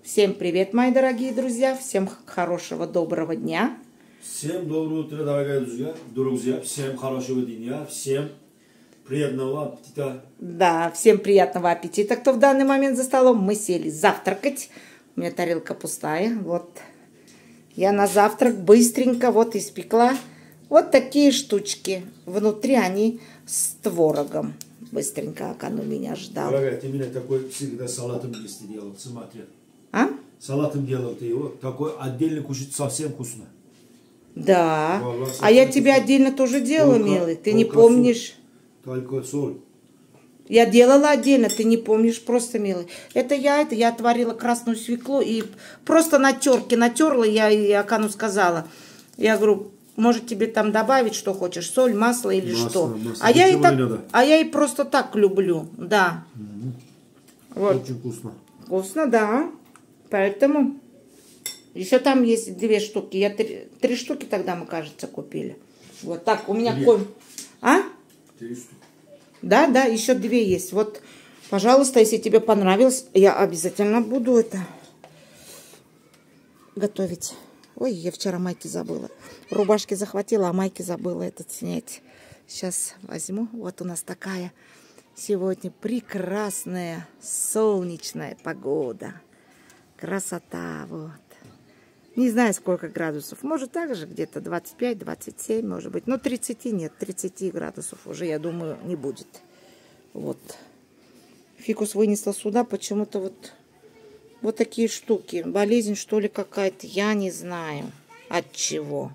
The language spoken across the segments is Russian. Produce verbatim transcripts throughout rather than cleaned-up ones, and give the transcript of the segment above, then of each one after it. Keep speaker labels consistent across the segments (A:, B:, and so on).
A: Всем привет, мои дорогие друзья. Всем хорошего, доброго дня.
B: Всем доброе утро, дорогие друзья. Друзья, всем хорошего дня. Всем приятного аппетита.
A: Да, всем приятного аппетита, кто в данный момент за столом. Мы сели завтракать. У меня тарелка пустая. Вот. Я на завтрак быстренько вот испекла вот такие штучки. Внутри они с творогом. Быстренько, как оно меня ждало.
B: Дорогая, ты меня такой всегда салатом если делал. Смотри.
A: А?
B: Салатом делал ты его. Такой отдельно кушать совсем вкусно.
A: Да.
B: Wallah,
A: а я тебе вкусно. Отдельно тоже делала, только, милый. Ты не помнишь?
B: Соль. Только соль.
A: Я делала отдельно, ты не помнишь, просто, милый. Это я, это я отварила красную свеклу и просто на терке натерла, я и Акану сказала. Я говорю, может тебе там добавить, что хочешь, соль, масло или масло, что. Масло. А, я и так, а я и просто так люблю, да.
B: Угу.
A: Вот.
B: Очень вкусно.
A: Вкусно, да. Поэтому еще там есть две штуки. Я три, три штуки тогда, мы, кажется, купили. Вот так, у меня ком... А?
B: Три штуки.
A: Да, да, еще две есть. Вот, пожалуйста, если тебе понравилось, я обязательно буду это готовить. Ой, я вчера майки забыла. Рубашки захватила, а майки забыла этот снять. Сейчас возьму. Вот у нас такая сегодня прекрасная солнечная погода. Красота, вот. Не знаю, сколько градусов. Может, также где-то двадцать пять — двадцать семь, может быть. Но тридцать нет, тридцать градусов уже, я думаю, не будет. Вот. Фикус вынесла сюда почему-то вот, вот такие штуки. Болезнь, что ли, какая-то. Я не знаю, от чего.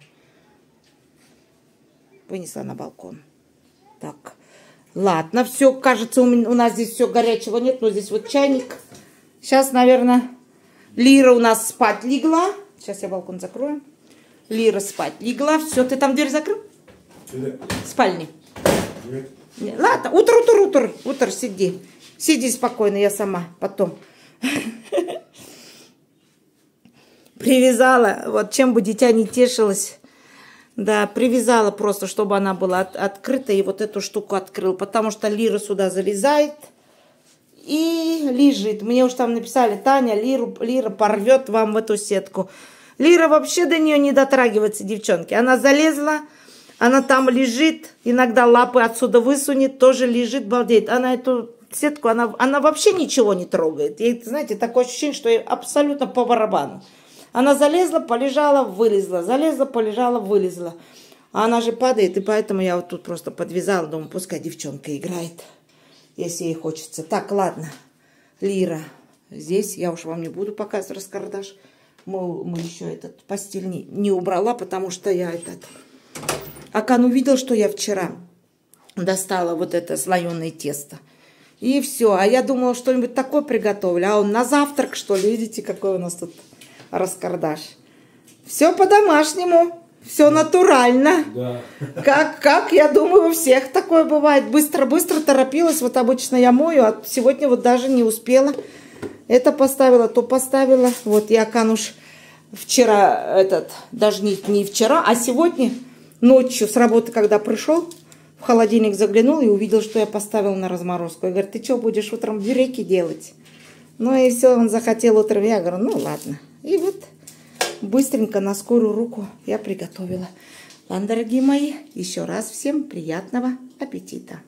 A: Вынесла на балкон. Так. Ладно, все, кажется, у, меня, у нас здесь все горячего нет. Но здесь вот чайник. Сейчас, наверное, Лира у нас спать легла. Сейчас я балкон закрою. Лира спать легла. Все, ты там дверь закрыл?
B: Сюда.
A: Спальни.
B: Нет.
A: Нет. Ладно, утро, утро, утро. Утро, сиди. Сиди спокойно, я сама потом. Привязала, вот чем бы дитя не тешилось. Да, привязала просто, чтобы она была от, открыта. И вот эту штуку открыл. Потому что Лира сюда залезает. И лежит. Мне уж там написали, Таня, Лиру, Лира порвет вам в эту сетку. Лира вообще до нее не дотрагивается, девчонки. Она залезла, она там лежит, иногда лапы отсюда высунет, тоже лежит, балдеет. Она эту сетку, она, она вообще ничего не трогает. И, знаете, такое ощущение, что ей абсолютно по барабану. Она залезла, полежала, вылезла, залезла, полежала, вылезла. А она же падает, и поэтому я вот тут просто подвязала, думаю, пускай девчонка играет. Если ей хочется. Так, ладно. Лира здесь. Я уж вам не буду показывать раскардаш. Мы, мы еще этот постель не, не убрала, потому что я этот... Акан увидел, что я вчера достала вот это слоеное тесто. И все. А я думала, что-нибудь такое приготовлю. А он на завтрак, что ли? Видите, какой у нас тут раскардаш. Все по-домашнему. Все натурально.
B: Да.
A: Как, как, я думаю, у всех такое бывает. Быстро-быстро торопилась. Вот обычно я мою, а сегодня вот даже не успела. Это поставила, то поставила. Вот я, Кануш, вчера, этот, даже не, не вчера, а сегодня ночью с работы, когда пришел, в холодильник заглянул и увидел, что я поставила на разморозку. Я говорю, ты что, будешь утром бюреки делать? Ну и все, он захотел утром. Я говорю, ну ладно. И вот... Быстренько на скорую руку я приготовила. Ладно, дорогие мои, еще раз всем приятного аппетита.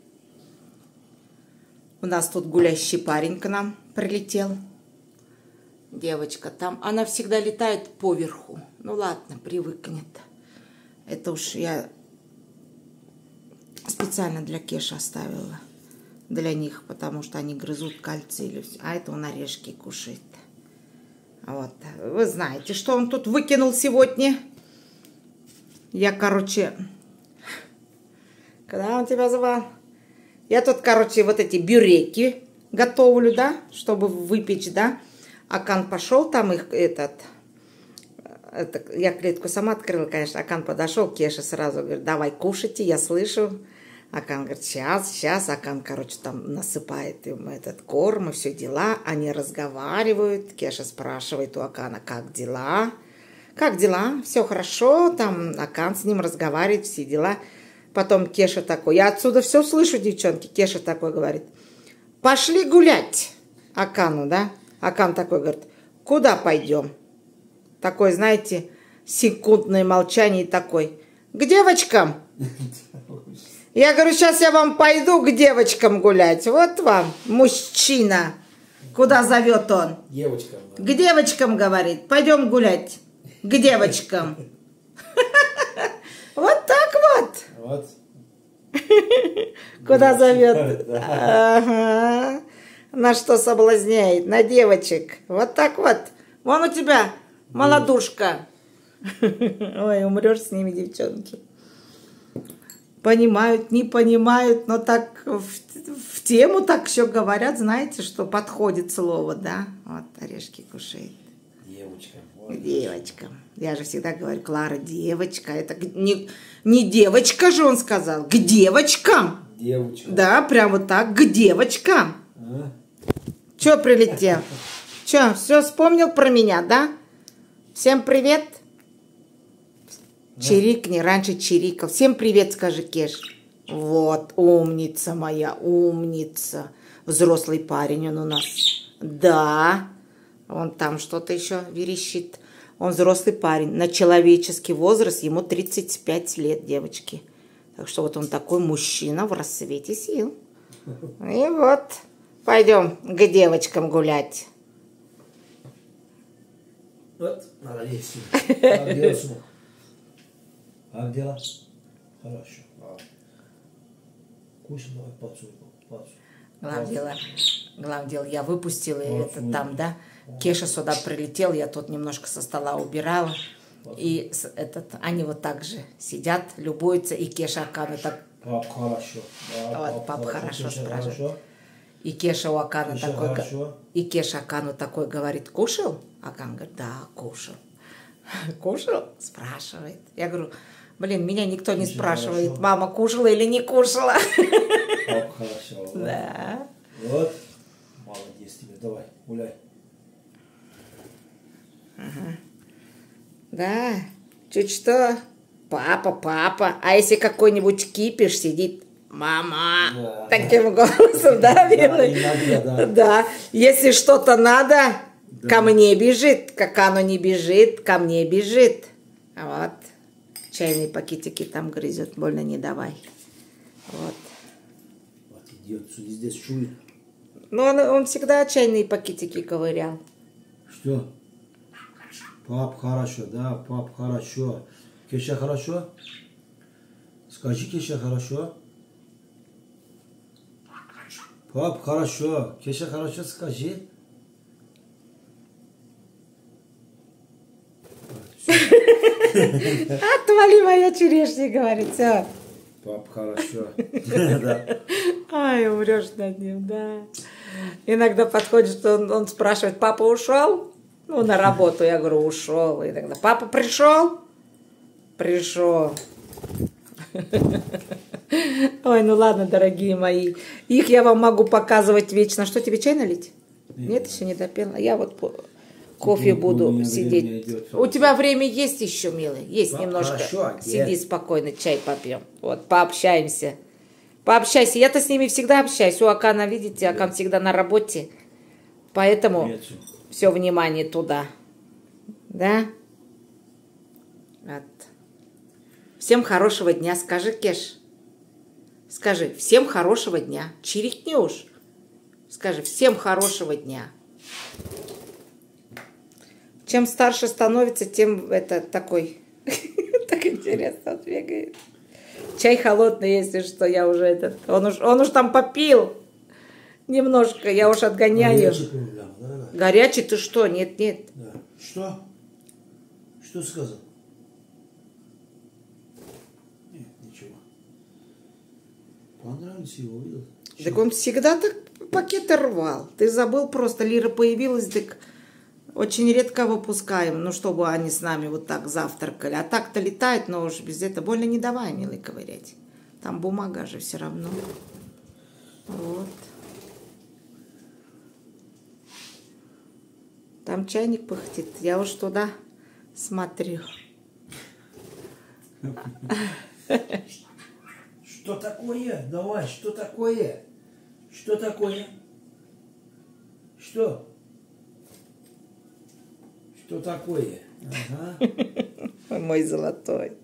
A: У нас тут гулящий парень к нам прилетел. Девочка там, она всегда летает поверху. Ну ладно, привыкнет. Это уж я специально для Кеши оставила. Для них, потому что они грызут кальций или все. А это он орешки кушает. Вот, вы знаете, что он тут выкинул сегодня? Я, короче, когда он тебя звал? Я тут, короче, вот эти бюреки готовлю, да, чтобы выпечь, да. Акан пошел там их, этот, это, я клетку сама открыла, конечно. Акан подошел, Кеша сразу говорит, давай кушайте, я слышу. Акан говорит, сейчас, сейчас. Акан, короче, там насыпает им этот корм и все дела. Они разговаривают. Кеша спрашивает у Акана, как дела? Как дела? Все хорошо. Там Акан с ним разговаривает, все дела. Потом Кеша такой, я отсюда все слышу, девчонки. Кеша такой говорит, пошли гулять. Акану, да? Акан такой говорит, Куда пойдем? Такой, знаете, секундное молчание такой. К девочкам. Я говорю, сейчас я вам пойду к девочкам гулять. Вот вам, мужчина. Куда зовет он?
B: Девочкам. Да.
A: К девочкам, говорит. Пойдем гулять. К девочкам. Вот так вот.
B: Вот.
A: Куда зовет? Ага. На что соблазняет? На девочек. Вот так вот. Вон у тебя молодушка. Ой, умрешь с ними, девчонки. Понимают, не понимают, но так в, в тему так еще говорят, знаете, что подходит слово, да? Вот орешки кушает.
B: Девочка.
A: К девочкам. Я же всегда говорю, Клара, девочка. Это не, не девочка же он сказал, к девочкам.
B: Девочка.
A: Да, прям вот так, к девочкам.
B: А?
A: Че прилетел? Че, все вспомнил про меня, да? Всем привет. Чирикни, раньше чирикал. Всем привет, скажи, Кеш. Вот, умница моя, умница. Взрослый парень он у нас. Да, он там что-то еще верещит. Он взрослый парень. На человеческий возраст ему тридцать пять лет, девочки. Так что вот он такой мужчина в рассвете сил. И вот, пойдем к девочкам гулять.
B: Вот, надо лезть. Как дела, сынок? Как дела? Хорошо. Кушай, давай, пацу, пацу.
A: Главное дело, главное дело, я выпустила это там, да. Кеша сюда прилетел, я тут немножко со стола убирала. И с- этот, они вот так же сидят, любуются, и Кеша Акану так...
B: Пап, хорошо. Да,
A: Вот, пап хорошо
B: Кеша
A: спрашивает.
B: хорошо.
A: И Кеша у Акана
B: Кеша
A: такой... га-
B: хорошо.
A: И Кеша Акану такой говорит, кушал? Акан говорит, да, кушал. Кушал? Спрашивает. Я говорю, блин, меня никто не
B: Кеша
A: спрашивает,
B: хорошо.
A: мама кушала или не кушала.
B: Пап, хорошо. Вот.
A: Да.
B: Вот. Молодец тебе. Давай, гуляй.
A: Да, чуть что, папа, папа. А если какой-нибудь кипиш сидит, мама,
B: Да,
A: таким голосом, да, милый?
B: иногда, да.
A: Да, если что-то надо, ко мне бежит, как оно не бежит, ко мне бежит. А вот, чайные пакетики там грызет, больно не давай. Вот.
B: Вот идет, сюда здесь чует.
A: Но он, он всегда чайные пакетики ковырял.
B: Что? Пап, хорошо, да, пап, хорошо. Кеша, хорошо? Скажи, Кеша, хорошо? Пап, хорошо. Кеша, хорошо, скажи.
A: Отвали, моя черешня, говорит, все.
B: Пап, хорошо. Да.
A: Ай, умрешь над ним, да. Иногда подходит, он, он спрашивает, папа ушел? Ну, на работу, я говорю, ушел. Иногда, папа пришел? Пришел. Ой, ну ладно, дорогие мои. Их я вам могу показывать вечно. Что, тебе чай налить? Нет, еще не допила. Я вот по- кофе
B: У
A: буду
B: меня время
A: сидеть.
B: идет.
A: У тебя время есть еще, милый? Есть
B: Да,
A: немножко.
B: хорошо,
A: Сиди
B: нет.
A: спокойно, чай попьем. Вот, пообщаемся. Пообщайся. Я-то с ними всегда общаюсь. У Акана, видите, Акан всегда на работе. Поэтому
B: Нет.
A: все внимание туда. Да? Вот. Всем хорошего дня. Скажи, Кеш. Скажи, всем хорошего дня. Чирикни уж. Скажи, всем хорошего дня. Чем старше становится, тем это такой... Так интересно, он бегает. Чай холодный, если что, я уже этот... Он уж, он уж там попил немножко, я уж отгоняю.
B: Горячий пил, да, да, да.
A: Горячий ты что? Нет, нет.
B: Да. Что? Что сказал? Нет, ничего. Понравилось его, видел?
A: Так он всегда так пакеты рвал. Ты забыл просто, Лира появилась, так очень редко выпускаем, ну, чтобы они с нами вот так завтракали. А так-то летает, но уж без этого больно не давай, милый, ковырять. Там бумага же все равно. Вот. Там чайник пыхтит. Я уж туда смотрю.
B: Что такое? Давай, что такое? Что такое? Что? Что такое? Ага.
A: Мой золотой.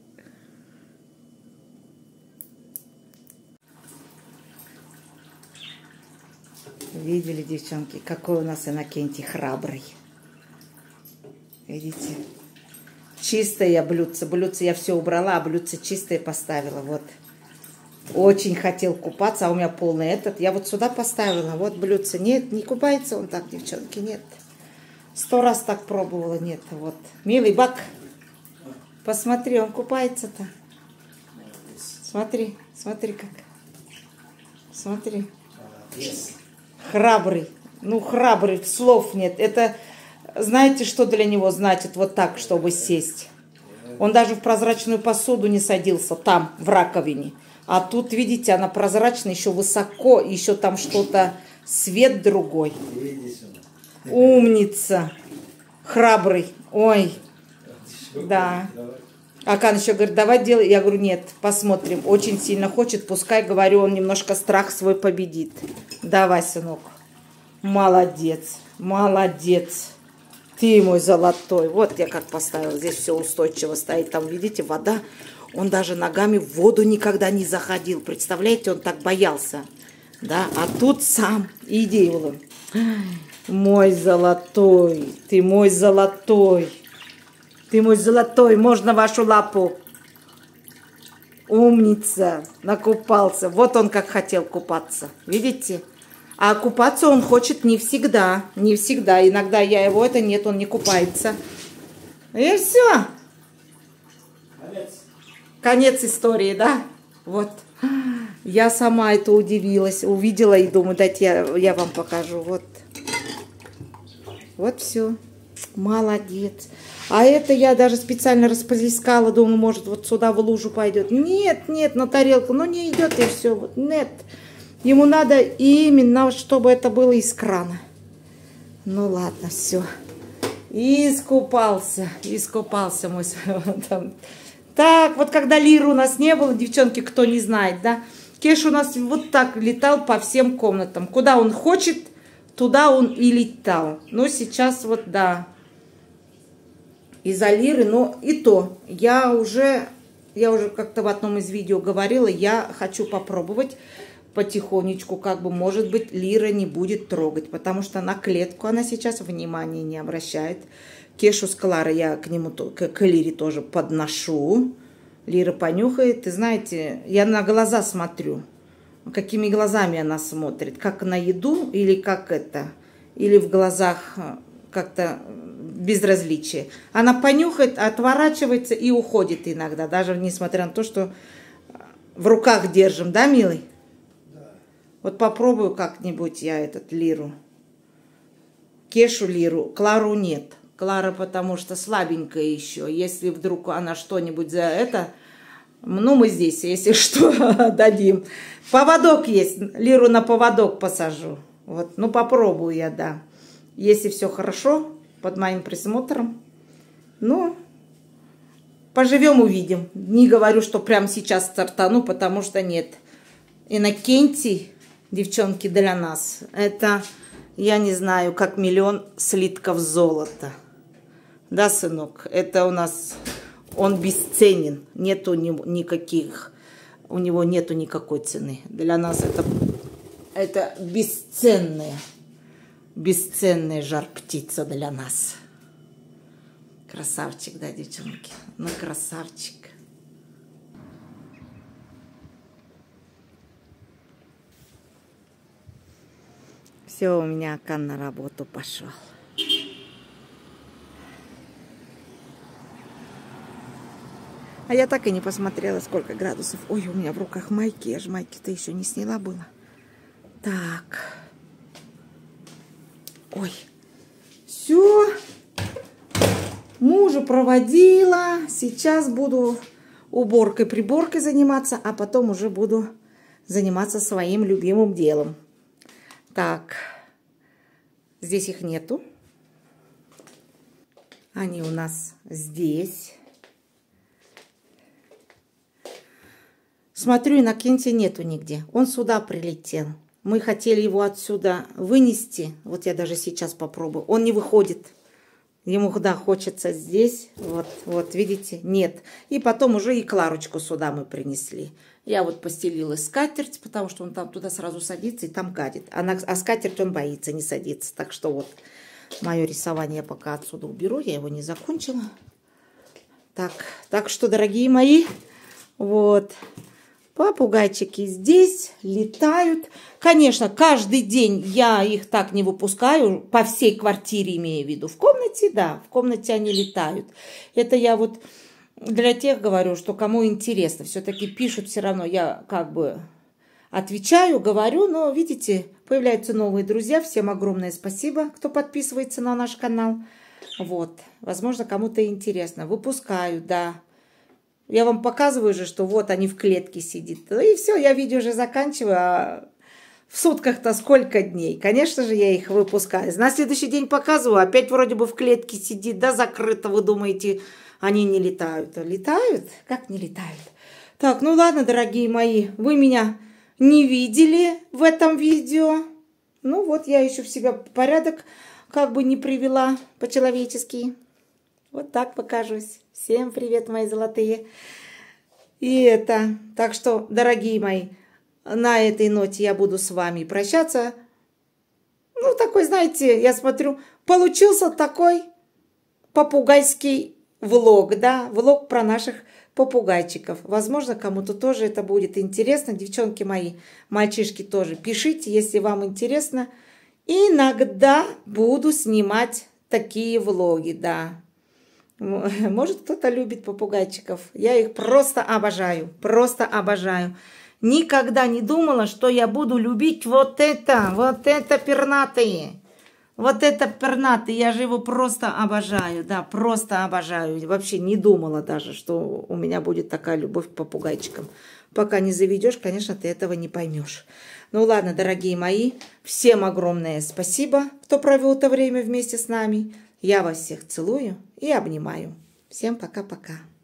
A: Видели, девчонки, какой у нас Иннокентий храбрый. Видите? Чистое блюдце. Блюдце я все убрала, а блюдце чистое поставила. Вот. Очень хотел купаться, а у меня полный этот. Я вот сюда поставила. Вот блюдце. Нет, не купается он так, девчонки, нет. Сто раз так пробовала, нет. Вот. Милый Бак, посмотри, он купается-то. Смотри, смотри как. Смотри. Храбрый. Ну, храбрый, слов нет. Это, знаете, что для него значит вот так, чтобы сесть? Он даже в прозрачную посуду не садился, там, в раковине. А тут, видите, она прозрачная, еще высоко, еще там что-то, свет другой. Умница. Храбрый. Ой. Да. Акан еще говорит, давай делай. Я говорю, нет, посмотрим. Очень сильно хочет, пускай, говорю, он немножко страх свой победит. Давай, сынок. Молодец. Молодец. Ты мой золотой. Вот я как поставила. Здесь все устойчиво стоит. Там, видите, вода. Он даже ногами в воду никогда не заходил. Представляете, он так боялся. Да, а тут сам. Иди, Улан. Мой золотой. Ты мой золотой. Ты мой золотой. Можно вашу лапу? Умница. Накупался. Вот он как хотел купаться. Видите? А купаться он хочет не всегда. Не всегда. Иногда я его, это нет, он не купается. И все.
B: Конец.
A: Конец истории, да? Вот. Я сама это удивилась. Увидела и думаю, дайте я, я вам покажу. Вот. Вот все. Молодец. А это я даже специально расплескала. Думаю, может, вот сюда в лужу пойдет. Нет, нет, на тарелку. Ну, не идет и все. Вот. Нет. Ему надо именно, чтобы это было из крана. Ну, ладно, все. Искупался. Искупался мой... Так, вот когда Лиры у нас не было, девчонки, кто не знает, да? Кеш у нас вот так летал по всем комнатам. Куда он хочет, туда он и летал. Но сейчас вот, да, из-за Лиры, но и то, я уже, я уже как-то в одном из видео говорила, я хочу попробовать потихонечку, как бы, может быть, Лира не будет трогать, потому что на клетку она сейчас внимания не обращает. Кешу с Кларой я к нему, к Лире тоже подношу. Лира понюхает. И знаете, я на глаза смотрю. Какими глазами она смотрит. Как на еду или как это. Или в глазах как-то безразличие. Она понюхает, отворачивается и уходит иногда. Даже несмотря на то, что в руках держим. Да, милый? Да. Вот попробую как-нибудь я этот Лиру. Кешу Лиру. Клару нет. Клара, потому что слабенькая еще. Если вдруг она что-нибудь за это... Ну, мы здесь, если что, дадим. Поводок есть. Лиру на поводок посажу. Вот. Ну, попробую я, да. Если все хорошо, под моим присмотром. Ну, поживем, увидим. Не говорю, что прямо сейчас стартану, потому что нет. Иннокентий, девчонки, для нас, это, я не знаю, как миллион слитков золота. Да, сынок, это у нас, он бесценен, нету ни, никаких, у него нету никакой цены. Для нас это, это бесценная, бесценная жар-птица для нас. Красавчик, да, девчонки? Ну, красавчик. Все, у меня Акан на работу пошел. А я так и не посмотрела, сколько градусов. Ой, у меня в руках майки. Я же майки-то еще не сняла была. Так. Ой. Все. Мужа проводила. Сейчас буду уборкой-приборкой заниматься, а потом уже буду заниматься своим любимым делом. Так. Здесь их нету. Они у нас здесь. Смотрю, Иннокентия нету нигде. Он сюда прилетел. Мы хотели его отсюда вынести. Вот я даже сейчас попробую. Он не выходит. Ему куда хочется здесь. Вот, вот, видите, нет. И потом уже и Кларочку сюда мы принесли. Я вот постелила скатерть, потому что он там туда сразу садится и там гадит. А, на, а скатерть он боится не садиться. Так что вот мое рисование пока отсюда уберу. Я его не закончила. Так, так что, дорогие мои, вот, попугайчики здесь летают. Конечно, каждый день я их так не выпускаю, по всей квартире имею в виду. В комнате, да, в комнате они летают. Это я вот для тех говорю, что кому интересно. Все-таки пишут все равно, я как бы отвечаю, говорю, но, видите, появляются новые друзья. Всем огромное спасибо, кто подписывается на наш канал. Вот, возможно, кому-то интересно. Выпускаю, да. Я вам показываю же, что вот они в клетке сидят. И все, я видео уже заканчиваю. А в сутках-то сколько дней? Конечно же, я их выпускаю. На следующий день показываю, опять вроде бы в клетке сидит, да, закрыто. Вы думаете, они не летают? Летают? Как не летают? Так, ну ладно, дорогие мои, вы меня не видели в этом видео. Ну вот, я еще в себя порядок как бы не привела по-человечески. Вот так покажусь. Всем привет, мои золотые. И это. Так что, дорогие мои, на этой ноте я буду с вами прощаться. Ну, такой, знаете, я смотрю, получился такой попугайский влог, да, влог про наших попугайчиков. Возможно, кому-то тоже это будет интересно. Девчонки мои, мальчишки тоже, пишите, если вам интересно. Иногда буду снимать такие влоги, да. Может, кто-то любит попугайчиков. Я их просто обожаю, просто обожаю. Никогда не думала, что я буду любить вот это, вот это пернатые. Вот это пернатый, я же его просто обожаю, да, просто обожаю. Вообще не думала даже, что у меня будет такая любовь к попугайчикам. Пока не заведешь, конечно, ты этого не поймешь. Ну ладно, дорогие мои, всем огромное спасибо, кто провел это время вместе с нами. Я вас всех целую и обнимаю. Всем пока-пока.